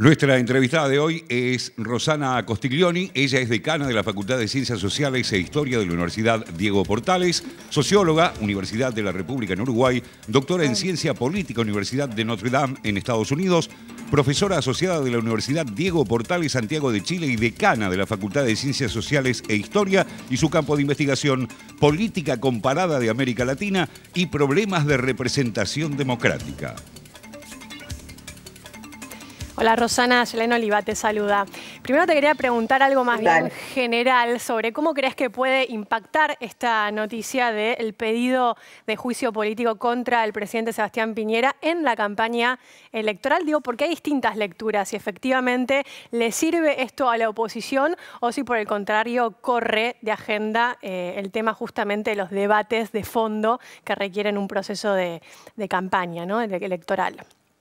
Nuestra entrevistada de hoy es Rosana Costiglioni. Ella es decana de la Facultad de Ciencias Sociales e Historia de la Universidad Diego Portales, socióloga, Universidad de la República en Uruguay, doctora en Ciencia Política, Universidad de Notre Dame en Estados Unidos, profesora asociada de la Universidad Diego Portales Santiago de Chile y decana de la Facultad de Ciencias Sociales e Historia, y su campo de investigación, política comparada de América Latina y problemas de representación democrática. Hola Rosana, Yelena Oliva te saluda. Primero te quería preguntar algo más bien general sobre cómo crees que puede impactar esta noticia del pedido de juicio político contra el presidente Sebastián Piñera en la campaña electoral. Digo, porque hay distintas lecturas, si efectivamente le sirve esto a la oposición o si por el contrario corre de agenda el tema justamente de los debates de fondo que requieren un proceso de campaña, ¿no?, electoral.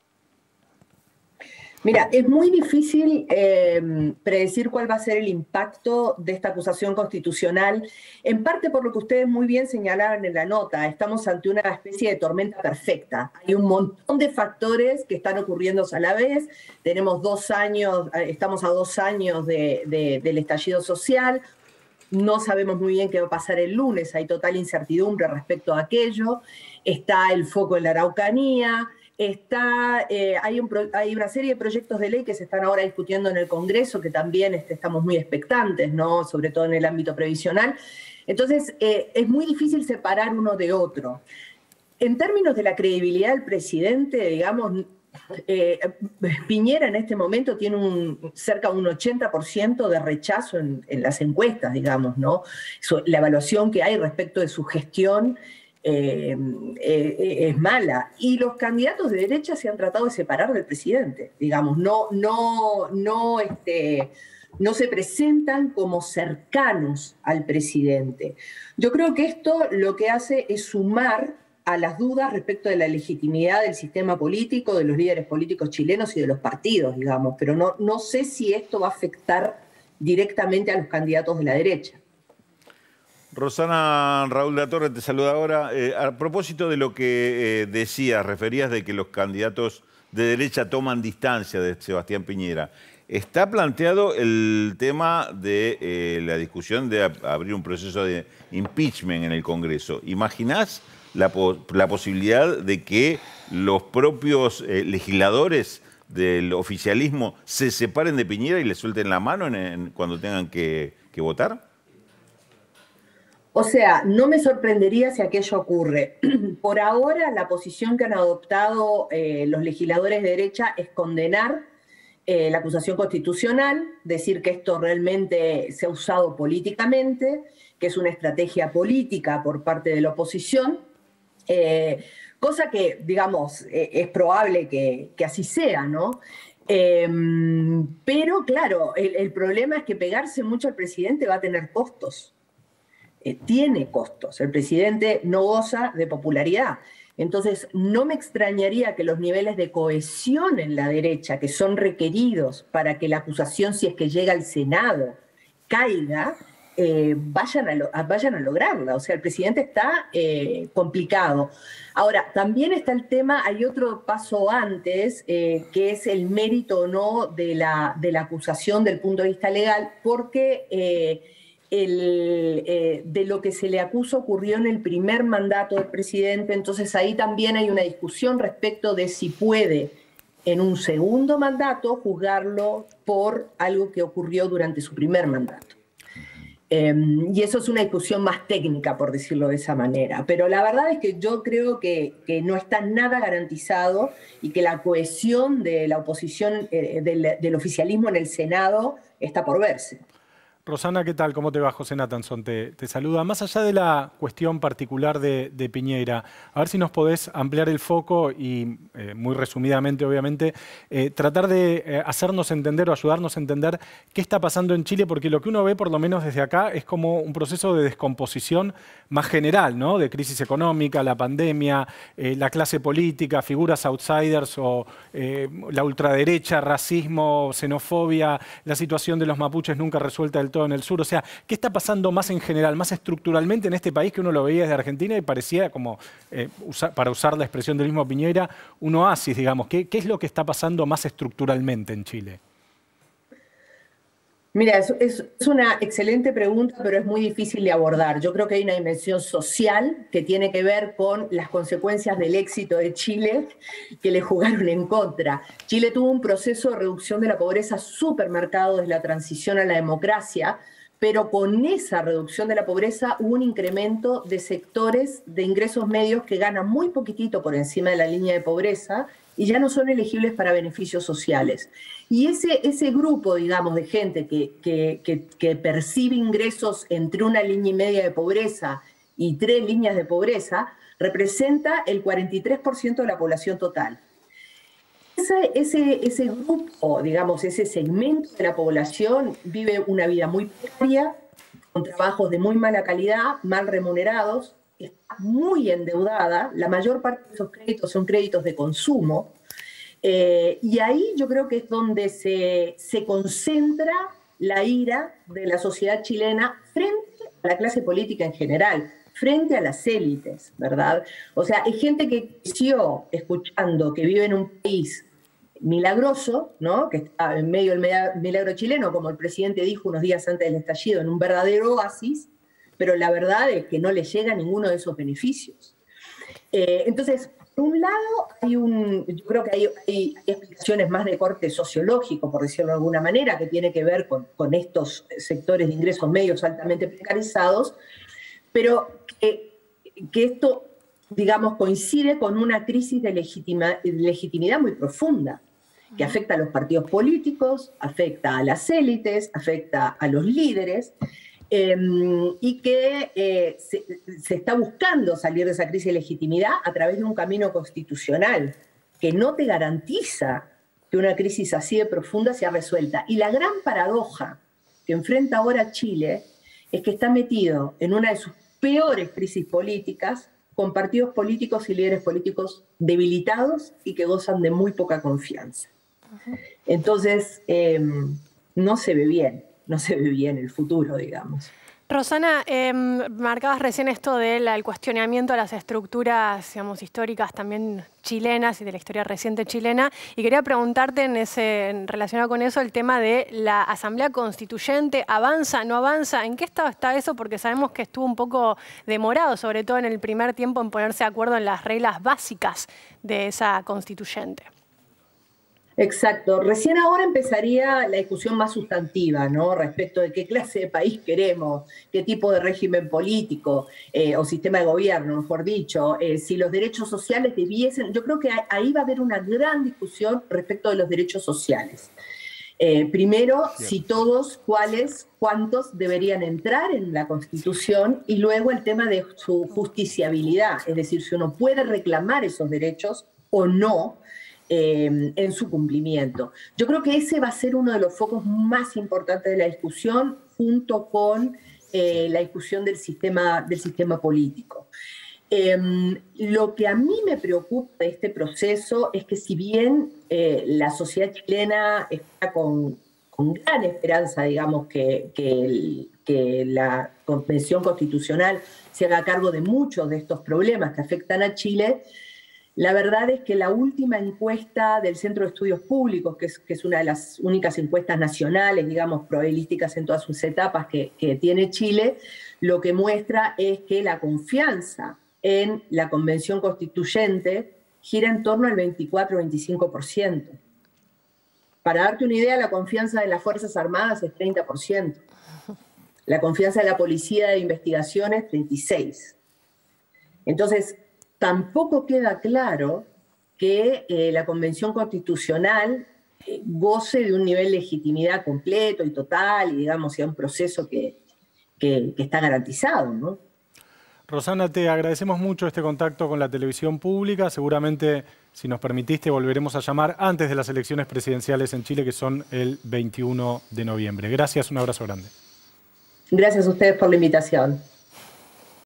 Mira, es muy difícil predecir cuál va a ser el impacto de esta acusación constitucional, en parte por lo que ustedes muy bien señalaban en la nota. Estamos ante una especie de tormenta perfecta. Hay un montón de factores que están ocurriendo a la vez. Tenemos 2 años, estamos a 2 años del estallido social. No sabemos muy bien qué va a pasar el lunes. Hay total incertidumbre respecto a aquello. Está el foco en la Araucanía. Hay una serie de proyectos de ley que se están ahora discutiendo en el Congreso, que también estamos muy expectantes, ¿no?, sobre todo en el ámbito previsional. Entonces, es muy difícil separar uno de otro. En términos de la credibilidad del presidente, digamos, Piñera en este momento tiene cerca de un 80% de rechazo en las encuestas, digamos, ¿no? La evaluación que hay respecto de su gestión es mala, y los candidatos de derecha se han tratado de separar del presidente, digamos, no se presentan como cercanos al presidente. Yo creo que esto lo que hace es sumar a las dudas respecto de la legitimidad del sistema político, de los líderes políticos chilenos y de los partidos, digamos, pero no sé si esto va a afectar directamente a los candidatos de la derecha. Rosana, Raúl de la Torre te saluda ahora. A propósito de lo que decías, referías de que los candidatos de derecha toman distancia de Sebastián Piñera. Está planteado el tema de la discusión de abrir un proceso de impeachment en el Congreso. ¿Imaginás la posibilidad de que los propios legisladores del oficialismo se separen de Piñera y le suelten la mano cuando tengan que votar? O sea, no me sorprendería si aquello ocurre. Por ahora, la posición que han adoptado los legisladores de derecha es condenar la acusación constitucional, decir que esto realmente se ha usado políticamente, que es una estrategia política por parte de la oposición, cosa que, digamos, es probable que así sea, ¿no? Pero, claro, el problema es que pegarse mucho al presidente va a tener costos. Tiene costos. El presidente no goza de popularidad. Entonces, no me extrañaría que los niveles de cohesión en la derecha que son requeridos para que la acusación, si es que llega al Senado, caiga, vayan a lograrla. O sea, el presidente está complicado. Ahora, también está el tema, hay otro paso antes, que es el mérito o no de la acusación del punto de vista legal, porque de lo que se le acusa ocurrió en el primer mandato del presidente. Entonces ahí también hay una discusión respecto de si puede en un segundo mandato juzgarlo por algo que ocurrió durante su primer mandato. Y eso es una discusión más técnica, por decirlo de esa manera. Pero la verdad es que yo creo que no está nada garantizado y que la cohesión de la oposición, del oficialismo en el Senado, está por verse. Rosana, ¿qué tal? ¿Cómo te va? José Natanson te saluda. Más allá de la cuestión particular de Piñera, a ver si nos podés ampliar el foco y, muy resumidamente, obviamente, tratar de hacernos entender o ayudarnos a entender qué está pasando en Chile, porque lo que uno ve, por lo menos desde acá, es como un proceso de descomposición más general, ¿no? De crisis económica, la pandemia, la clase política, figuras outsiders o la ultraderecha, racismo, xenofobia, la situación de los mapuches nunca resuelta del del todo en el sur. O sea, ¿qué está pasando más en general, más estructuralmente en este país que uno lo veía desde Argentina y parecía como, para usar la expresión del mismo Piñera, un oasis, digamos? ¿Qué es lo que está pasando más estructuralmente en Chile? Mira, es una excelente pregunta, pero es muy difícil de abordar. Yo creo que hay una dimensión social que tiene que ver con las consecuencias del éxito de Chile que le jugaron en contra. Chile tuvo un proceso de reducción de la pobreza súper marcado desde la transición a la democracia, pero con esa reducción de la pobreza hubo un incremento de sectores de ingresos medios que ganan muy poquitito por encima de la línea de pobreza y ya no son elegibles para beneficios sociales. Y ese grupo, digamos, de gente que percibe ingresos entre una línea y media de pobreza y 3 líneas de pobreza, representa el 43% de la población total. Ese grupo, digamos, ese segmento de la población vive una vida muy precaria, con trabajos de muy mala calidad, mal remunerados, está muy endeudada, la mayor parte de esos créditos son créditos de consumo, y ahí yo creo que es donde se concentra la ira de la sociedad chilena frente a la clase política en general, frente a las élites, ¿verdad? O sea, hay gente que creció escuchando que vive en un país milagroso, ¿no? Que está en medio del milagro chileno, como el presidente dijo unos días antes del estallido, en un verdadero oasis, pero la verdad es que no le llega ninguno de esos beneficios. Entonces, por un lado, yo creo que hay explicaciones más de corte sociológico, por decirlo de alguna manera, que tiene que ver con estos sectores de ingresos medios altamente precarizados, pero que esto, digamos, coincide con una crisis de legitimidad muy profunda, que afecta a los partidos políticos, afecta a las élites, afecta a los líderes, y que se está buscando salir de esa crisis de legitimidad a través de un camino constitucional que no te garantiza que una crisis así de profunda sea resuelta. Y la gran paradoja que enfrenta ahora Chile es que está metido en una de sus peores crisis políticas, con partidos políticos y líderes políticos debilitados y que gozan de muy poca confianza. Entonces, no se ve bien el futuro, digamos. Rosana, marcabas recién esto del cuestionamiento a las estructuras, digamos, históricas también chilenas y de la historia reciente chilena, y quería preguntarte relacionado con eso el tema de la Asamblea Constituyente. ¿Avanza, no avanza? ¿En qué estado está eso? Porque sabemos que estuvo un poco demorado, sobre todo en el primer tiempo, en ponerse de acuerdo en las reglas básicas de esa constituyente. Exacto. Recién ahora empezaría la discusión más sustantiva, ¿no? Respecto de qué clase de país queremos, qué tipo de régimen político o sistema de gobierno, mejor dicho, si los derechos sociales debiesen... Yo creo que ahí va a haber una gran discusión respecto de los derechos sociales. Primero, si todos, cuáles, cuántos deberían entrar en la Constitución, y luego el tema de su justiciabilidad, es decir, si uno puede reclamar esos derechos o no, en su cumplimiento. Yo creo que ese va a ser uno de los focos más importantes de la discusión, junto con la discusión del sistema político. Lo que a mí me preocupa de este proceso es que, si bien la sociedad chilena está con gran esperanza, digamos, que la Convención Constitucional se haga cargo de muchos de estos problemas que afectan a Chile, la verdad es que la última encuesta del Centro de Estudios Públicos, que es una de las únicas encuestas nacionales, digamos, probabilísticas en todas sus etapas que tiene Chile, lo que muestra es que la confianza en la Convención Constituyente gira en torno al 24-25%. Para darte una idea, la confianza de las Fuerzas Armadas es 30%. La confianza de la Policía de Investigaciones, 36%. Entonces, tampoco queda claro que la Convención Constitucional goce de un nivel de legitimidad completo y total, y digamos, sea un proceso que está garantizado, ¿no? Rosana, te agradecemos mucho este contacto con la televisión pública. Seguramente, si nos permitiste, volveremos a llamar antes de las elecciones presidenciales en Chile, que son el 21 de noviembre. Gracias, un abrazo grande. Gracias a ustedes por la invitación.